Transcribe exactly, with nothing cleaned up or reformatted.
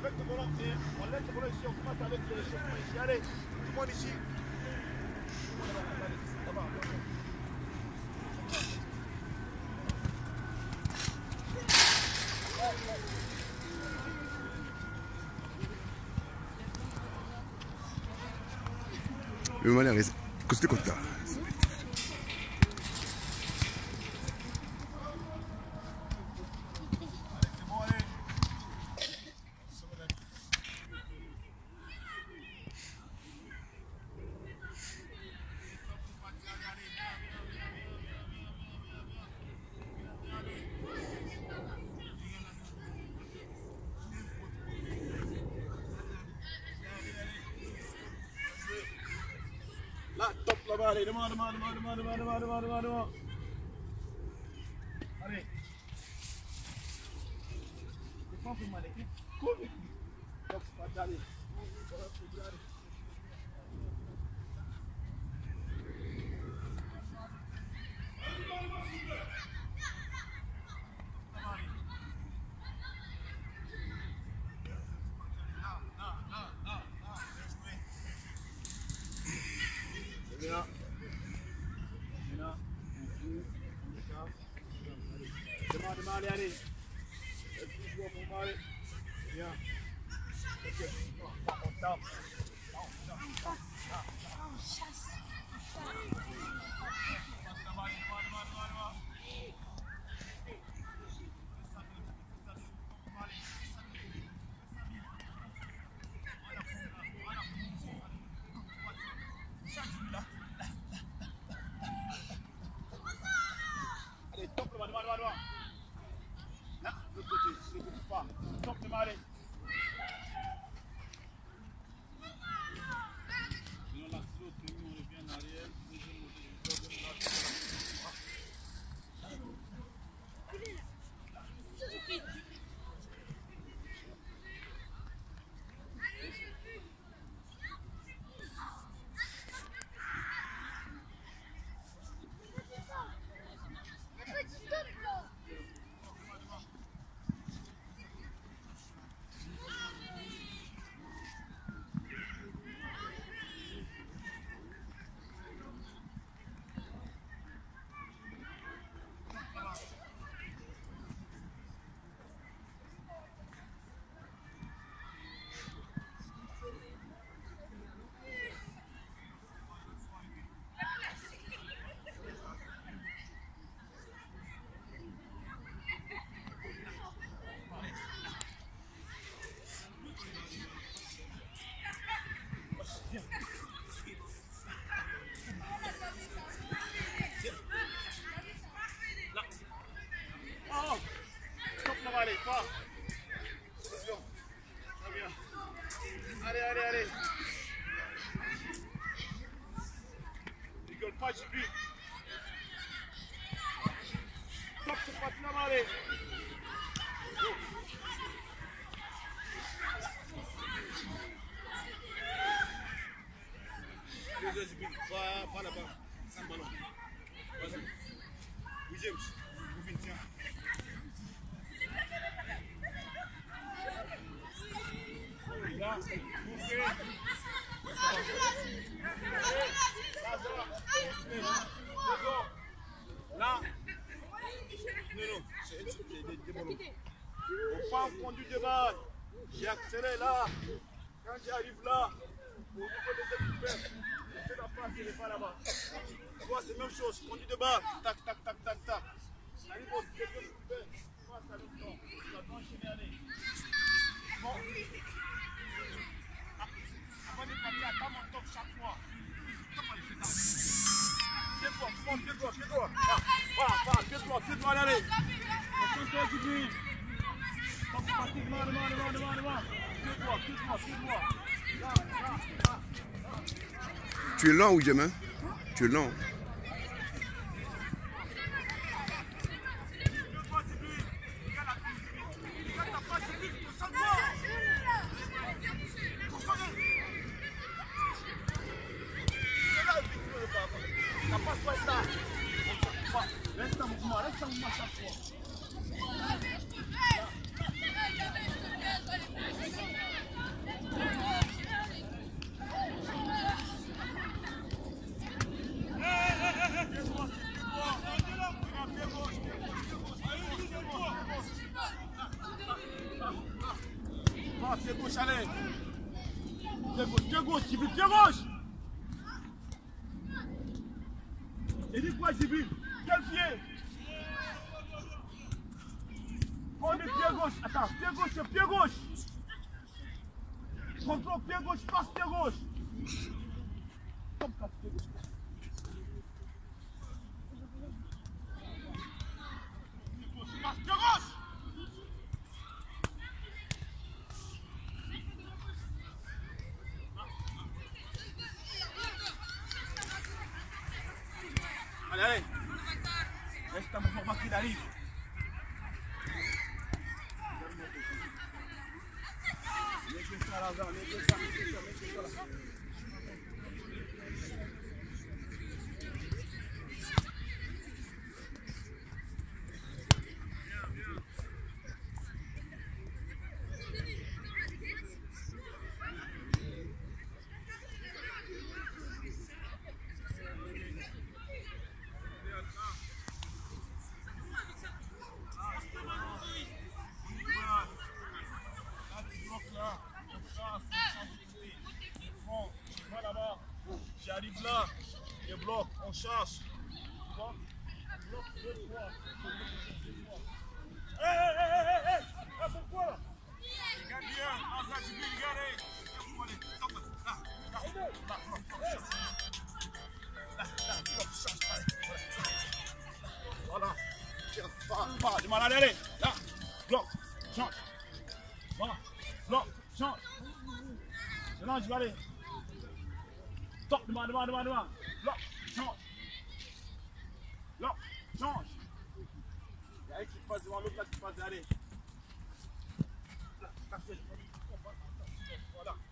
avec le volant, on laisse le volant ici, on commence avec le chauffement ici. Allez, tout le monde ici. Le malin reste. Qu'est-ce que tu as? Là, top là-bas, allez, devant, devant, devant, devant, devant, devant, devant, devant, devant. Allez. C'est pas pour moi, l'équipe. Cool. Top, pas allez. Viens. Viens. Demande, demande, allez, allez. Excuse-moi pour moi, allez. Viens. Ok. On tape. Allez, top le bas, devant, devant, devant. Là, de l'autre côté, ne bouge pas. Top le bas, allez. Sinon, la saute, on revient en arrière. Deuxième moteur, allez, pas. C'est bien. Très bien. Allez, allez, allez. Rigole pas, Jibi. Top, c'est pas là, allez. Deux heures, Jibi. Va, va là-bas. C'est un ballon. Vas-y. Oui, James. Vous venez, tiens. Là, bouffez. Là, non, non, c'est des ballons. Faut pas conduire de balle. J'ai accéléré là. Quand j'arrive là, au niveau des équipes, je fais la passe, il n'est pas là-bas. Tu vois, c'est la même chose. Conduire de balle. Tac, tac, tac, tac, tac. J'arrive au deuxième équipes. Tu vois, ça le temps. Tu dois enchaîner, allez. Bon. Avant de partir, attends mon top chaque fois. Comment il fait ça? Pied droit, pied droit, pied droit. Va, va, pied droit, pied droit, allez. Attention, tu dis. Top parti, devant, devant, devant, devant, devant. Pied droit, pied droit, pied droit. Là, là, là. Tu es lent ou Jamin? Tu es lent. Ça passe pas ça. Reste en mouvement, reste en mouvement chaque fois. là-bas, pied gauche, allez. Pied gauche, pied gauche, Jibril, pied gauche. Il dit quoi, Jibril? Quel pied? On est pied gauche. Attends, pied gauche, c'est pied gauche. Contrôle, pied gauche, passe pied gauche. Comme ça, pied gauche. Passe pied gauche. Allez, allez. Laisse ta mouvement qui arrive. Mettez ça là-bas, mettez ça, mettez ça, mettez ça là. J'arrive là, je bloque, on change. Bloc, bloc, deux fois. Hé, hé, hé, hé, hé, pourquoi là? Regarde bien, Azad, Jibril, regardez. Là, là, là, bloc, change, voilà. Pas, pas, demande à aller. Là, bloc, change. Voilà, bloc, change. Maintenant, je vais aller. Stop, demande, demande, demande, demande. Bloc, change. Bloc, change. Il y a un qui passe devant l'autre, là qui passe derrière. Là, voilà.